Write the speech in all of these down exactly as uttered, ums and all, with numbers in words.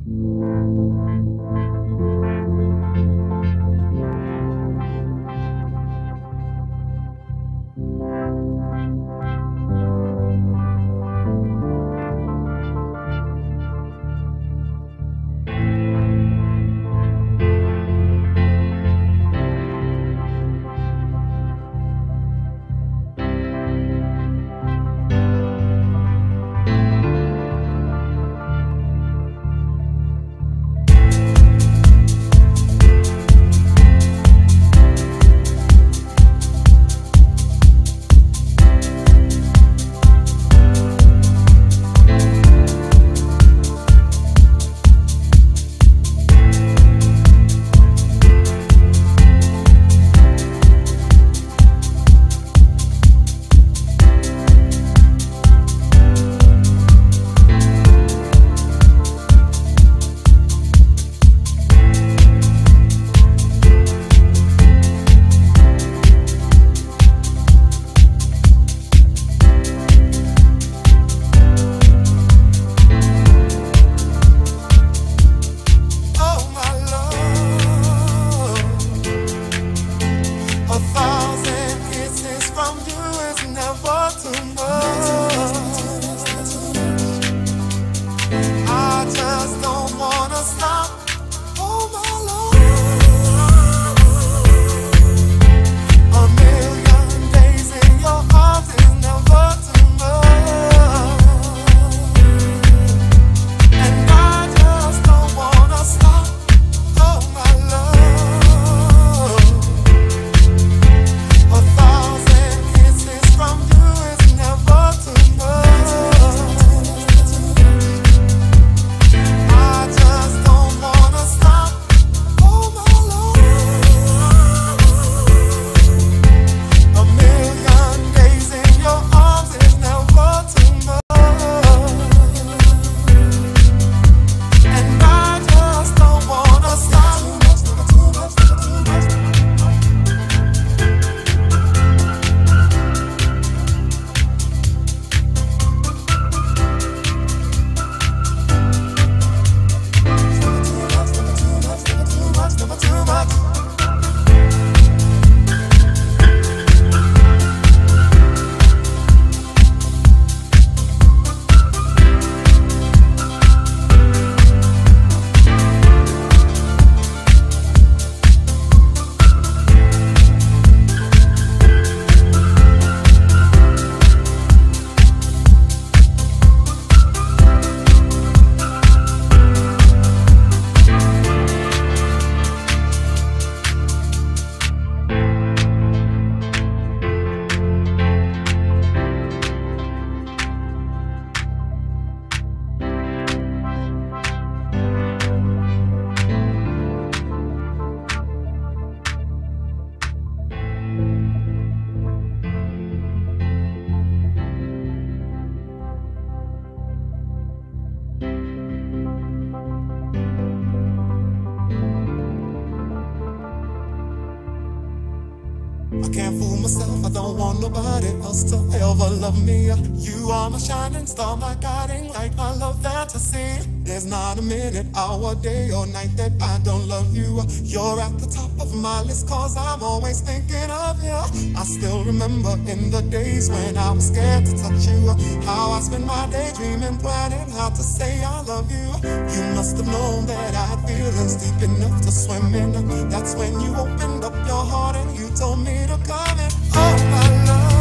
I can't fool myself, I don't want nobody else to ever love me. You are my shining star, my guiding light, I love fantasy. There's not a minute, hour, day or night that I don't love you. You're at the top of my list cause I'm always thinking of you. I still remember in the days when I was scared to touch you, how I spent my day dreaming, planning how to say I love you. You must have known that I had feelings deep enough to swim in. That's when you opened up your heart and you told me to come in. Oh my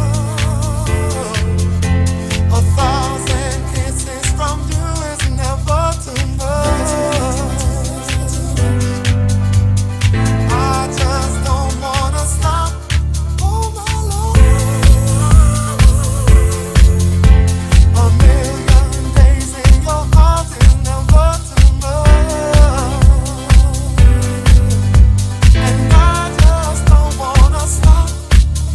love, a thousand kisses from you is never too much. I just don't wanna stop. Oh my love, a million days in your arms is never too much. And I just don't wanna stop.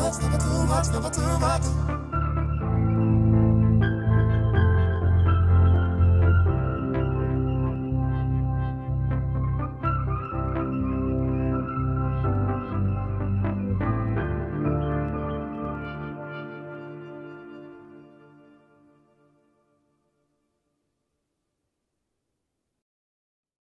much, never too much, never too much.